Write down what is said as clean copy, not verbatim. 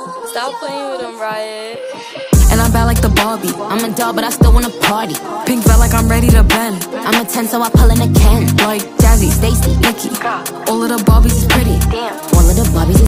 Stop playing with him, Riot. And I'm bad like the Barbie. I'm a doll, but I still wanna party. Pink felt like I'm ready to bend. I'm a 10, so I pull in a Ken. Like Jazzy, Stacy, Nikki. All of the Barbies is pretty. Damn. All of the Barbies is